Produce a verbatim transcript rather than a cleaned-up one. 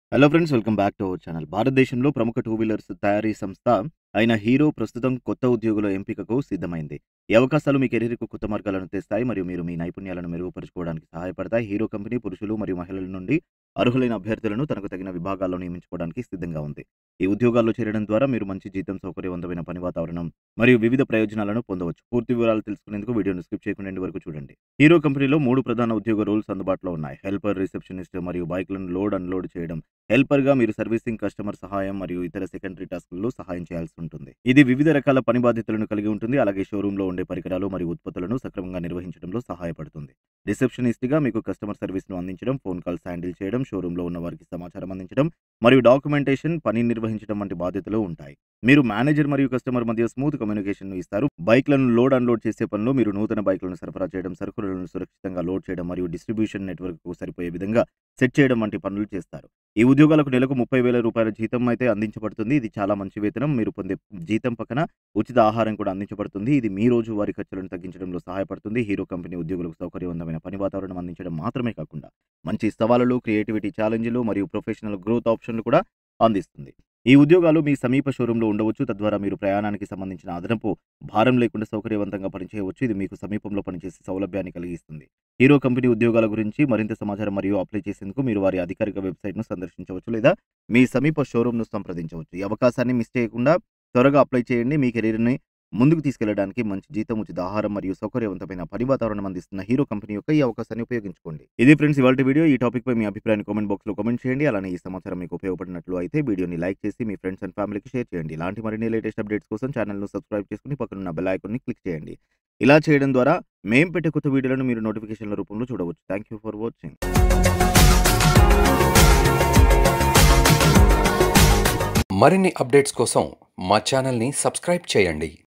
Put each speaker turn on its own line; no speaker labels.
Hello friends, welcome back to our channel. భారతదేశంలో ప్రముఖ two wheelers తయారీ సంస్థ అయిన హీరో ప్రస్తుతం కొత్త ఉద్యోగుల ఎంపికకు సిద్ధమైంది. ఈ అవకాశాలు మీ కెరీర్‌కు కొత్త మార్గాలను తెస్తాయి మరియు మీరు మీ నైపుణ్యాలను మెరుగుపరుచుకోవడానికి సహాయపడతాయి. హీరో కంపెనీ పురుషులు మరియు మహిళల నుండి అర్హులైన అభ్యర్థులను తనకు తగిన విభాగాల్లో నియమించుకోవడానికి సిద్ధంగా ఉంది. ఈ ఉద్యోగాల్లో చేరడం ద్వారా మీరు మంచి జీతం, సౌకర్యవంతమైన పని వాతావరణం మరియు వివిధ ప్రయోజనాలను పొందవచ్చు. పూర్తి వివరాలు తెలుసుకునేందుకు వీడియోను స్కిప్ చేయకుండా ఎండ్ వరకు చూడండి. హీరో కంపెనీలో మూడు ప్రధాన ఉద్యోగ రోల్స్ అందుబాటులో ఉన్నాయి. హెల్పర్, రిసెప్షనిస్ట్ మరియు బైక్‌లను లోడ్, అన్‌లోడ్ చేయడం. హెల్పర్‌గా మీరు సర్వీసింగ్, కస్టమర్ సహాయం మరియు ఇతర సెకండరీ టాస్క్‌లలో సహాయం చేయాల్సి ఉంటుంది. ఇది వివిధ రకాల పని బాధ్యతలను కలిగి ఉంటుంది. అలాగే షోరూమ్‌లో ఉండే పరికరాలు మరియు ఉత్పత్తులను సక్రమంగా నిర్వహించడంలో సహాయపడుతుంది. రిసెప్షనిస్ట్‌గా మీకు కస్టమర్ సర్వీస్‌ను అందించడం, ఫోన్ కాల్స్ హ్యాండిల్ చేయడం, షోరూమ్‌లో ఉన్న వారికి సమాచారం అందించడం మరియు డాక్యుమెంటేషన్ పని నిర్వహించడం వంటి బాధ్యతలు ఉంటాయి. మీరు మేనేజర్ మరియు కస్టమర్ మధ్య స్మూత్ కమ్యూనికేషన్‌ను ఇస్తారు. బైక్‌లను లోడ్, అన్‌లోడ్ చేసే పనిలో మీరు నూతన బైక్‌లను సరఫరా చేయడం, సరుకులను సురక్షితంగా లోడ్ చేయడం మరియు డిస్ట్రిబ్యూషన్ నెట్‌వర్క్‌కు సరిపోయే విధంగా సెట్ చేయడం వంటి పనులు చేస్తారు. ఈ ఉద్యోగాలకు నెలకు ముప్పై వేల రూపాయల జీతం అయితే అందించబడుతుంది. ఇది చాలా మంచి వేతనం. మీరు పొందే జీతం పక్కన ఉచిత ఆహారం కూడా అందించబడుతుంది. ఇది మీ రోజువారీ ఖర్చులను తగ్గించడంలో సహాయపడుతుంది. హీరో కంపెనీ ఉద్యోగులకు సౌకర్యవంతమైన పని వాతావరణం అందించడం మాత్రమే కాకుండా మంచి సవాలులు, క్రియేటివిటీ ఛాలెంజ్‌లు మరియు ప్రొఫెషనల్ గ్రోత్ ఆప్షన్‌లు కూడా అందిస్తుంది. ఈ ఉద్యోగాలు మీ సమీప షోరూమ్‌లో ఉండవచ్చు. తద్వారా మీరు ప్రయాణానికి సంబంధించిన అదనపు భారం లేకుండా సౌకర్యవంతంగా పనిచేయవచ్చు. ఇది మీకు సమీపంలో పనిచేసే సౌలభ్యాన్ని కలిగిస్తుంది. హీరో కంపెనీ ఉద్యోగాల గురించి మరింత సమాచారం మరియు అప్లై చేసేందుకు మీరు వారి అధికారిక వెబ్‌సైట్‌ను సందర్శించవచ్చు లేదా మీ సమీప షోరూమ్‌ను సంప్రదించవచ్చు. ఈ అవకాశాన్ని మిస్ చేయకుండా త్వరగా అప్లై చేయండి. మీ కెరీర్‌ని ముందుకు తీసుకెళ్లడానికి మంచి జీతం, ఉచిత ఆహారం మరియు సౌకర్యవంతమైన పని వాతావరణం అందిస్తున్న హీరో కంపెనీ యొక్క ఈ అవకాశాన్ని ఉపయోగించుకోండి. ఇది ఫ్రెండ్స్ ఇవాల్టి వీడియో. ఈ టాపిక్ పై మీ అభిప్రాయాన్ని కామెంట్ బాక్స్‌లో కామెంట్ చేయండి. అలానే ఈ సమాచారం మీకు ఉపయోగపడినట్లు అయితే వీడియోని లైక్ చేసి మీ ఫ్రెండ్స్ అండ్ ఫ్యామిలీకి షేర్ చేయండి. ఇలాంటి మరిన్ని లేటెస్ట్ అప్డేట్స్ కోసం ఛానెల్‌ను సబ్స్క్రైబ్ చేసుకొని పక్కనున్న బెల్ ఐకాన్‌ని క్లిక్ చేయండి. ఇలా చేయడం ద్వారా మేము పెట్టే కొత్త వీడియోలను మీరు నోటిఫికేషన్ల రూపంలో చూడవచ్చు. Thank you for watching.
మరిన్ని అప్డేట్స్ కోసం మా ఛానల్‌ని సబ్స్క్రైబ్ చేయండి.